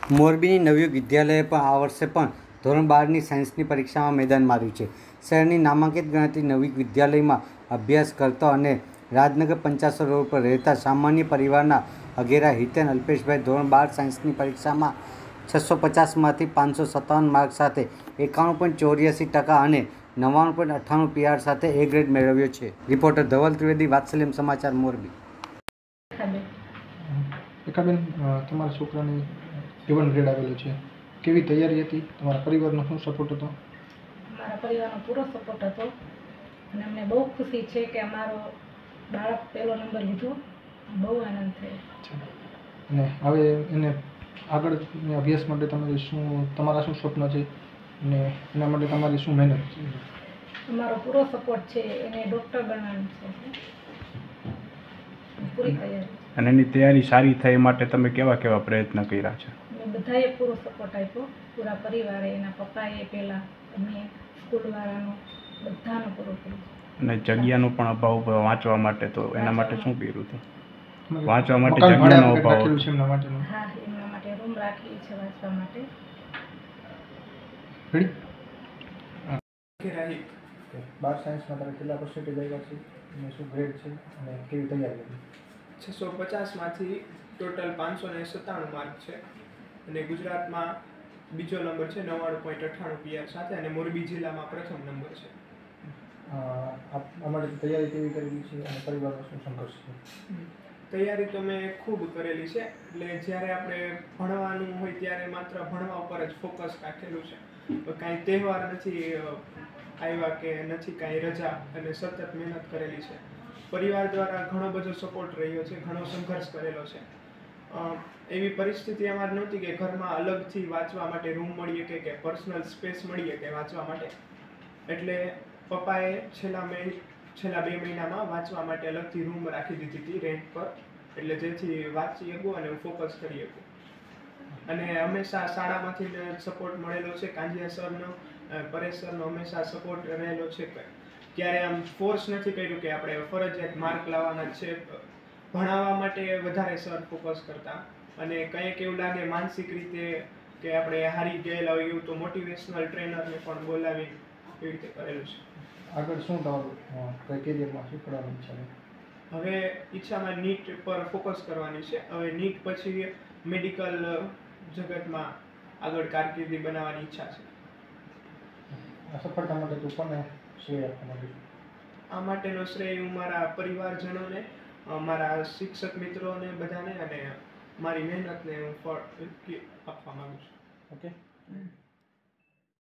મોરબીની નવયુગ વિદ્યાલયે પણ આ વર્ષે પણ ધોરણ 12ની સાયન્સની પરીક્ષામાં મેદાન માર્યું છે. શહેરની નામાંકિત ગણાતી નવયુગ વિદ્યાલયમાં અભ્યાસ કરતા અને રાજનગર પંચાસર રોડ પર રહેતા સામાન્ય પરિવારના અઘેરા હિતેન અલ્પેશભાઈ ધોરણ 12 સાયન્સની પરીક્ષામાં 650માંથી 557 માર્ક સાથે 91.84% અને 99.98 PR સાથે A ગ્રેડ મેળવ્યો છે. રિપોર્ટર ધવલ ત્રિવેદી, વાત્સલ્યમ સમાચાર, મોરબી. રેખાબેન, તમારા છોકરાની A1 ગ્રેડ આવેલો છે. કેવી તૈયારી હતી? તમારા પરિવારનો શું સપોર્ટ હતો? મારા પરિવારનો પૂરો સપોર્ટ હતો અને અમને બહુ ખુશી છે કે અમારો બાળક પહેલો નંબર લીધો. બહુ આનંદ થયો. અને હવે એને આગળ અભ્યાસ માટે તમારા શું સ્વપ્ન છે અને એના માટે તમારી શું મહેનત છે? અમારો પૂરો સપોર્ટ છે. એને ડૉક્ટર બનાવવાનું છે. પૂરી તૈયારી. અને એની તૈયારી સારી થાય માટે તમે કેવા પ્રયત્ન કર્યા છે? અમે બધાએ પૂરો સપોર્ટ આપ્યો. પૂરા પરિવારે, એના પપ્પાએ પહેલાં, અમે સ્કૂલવાળાનો, બધાનો પૂરો કર્યો. અને જગ્યાનો પણ અભાવ વાંચવા માટે, તો એના માટે શું કર્યું હતું? વાંચવા માટે મકાન જગ્યાનો ભાડે અભાવ રાખેલું છે એમના માટે? હા, એમના માટે રૂમ રાખી છે વાંચવા માટે. રેડી? 12 સાયન્સમાં તારા કેટલા પર્સન્ટેજ આવ્યા છે અને શું ગ્રેડ છે અને કેવી તૈયારી હતી? 650માંથી ટોટલ 597 માર્ક છે અને ગુજરાતમાં બીજો નંબર છે 99.98 PR સાથે અને મોરબી જિલ્લામાં પ્રથમ નંબર છે. અમારી તૈયારી કેવી કરેલી છે અને પરિવારનો શું સંઘર્ષ છે? તૈયારી તો મેં ખૂબ કરેલી છે. એટલે જ્યારે આપણે ભણવાનું હોય ત્યારે માત્ર ભણવા ઉપર જ ફોકસ રાખેલું છે. કાંઈ તહેવાર નથી આવ્યા કે નથી કાંઈ રજા, અને સતત મહેનત કરેલી છે. પરિવાર દ્વારા ઘણો બધો સપોર્ટ રહ્યો છે, ઘણો સંઘર્ષ કરેલો છે. એવી પરિસ્થિતિ અમારી નહોતી કે ઘરમાં અલગથી વાંચવા માટે રૂમ મળીએ કે પર્સનલ સ્પેસ મળીએ કે વાંચવા માટે. એટલે પપ્પાએ છેલ્લા 2 મહિનામાં વાંચવા માટે અલગથી રૂમ રાખી દીધી હતી રેન્ટ પર, એટલે જેથી વાંચી શકું અને ફોકસ કરી શકું. અને હંમેશા શાળામાંથી સપોર્ટ મળેલો છે. કાંજિયા સરનો, પરેશ સરનો હંમેશા સપોર્ટ રહેલો છે. ક્યારે આમ ફોર્સ નથી કર્યું કે આપણે ફરજિયાત માર્ક લાવવાના છે. ભણાવવા માટે વધારે સર ફોકસ કરતા, અને કંઈક એવું લાગે માનસિક રીતે કે આપણે હારી ગયેલા હોય એવું, તો મોટિવેશનલ ટ્રેનરને પણ બોલાવી એવી રીતે કરેલું છે. આગળ શું તમારું કેરિયરમાં શું કરવાની ઈચ્છા છે? હવે ઈચ્છામાં નીટ પર ફોકસ કરવાની છે. હવે નીટ પછી મેડિકલ જગતમાં આગળ કારકિર્દી બનાવવાની ઈચ્છા છે. આ સફળતા માટે તું કોને શ્રેય આપવા માંગુ છું? આ માટેનો શ્રેય હું મારા પરિવારજનોને, મારા શિક્ષક મિત્રોને બધાને, અને મારી મહેનતને હું ફળ આપવા માંગુ છું. ઓકે.